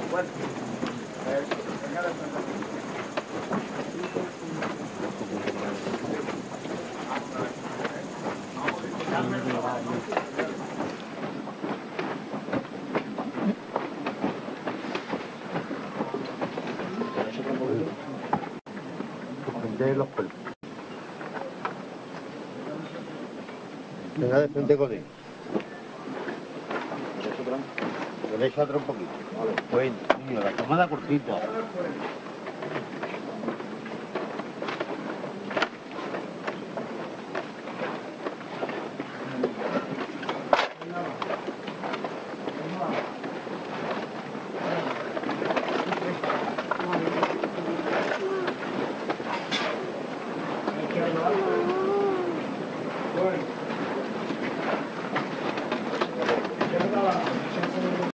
Bueno, de los pelos. Venga de frente con él. Derecha atrás un poquito. Vale. Bueno, niño, la camada cortita.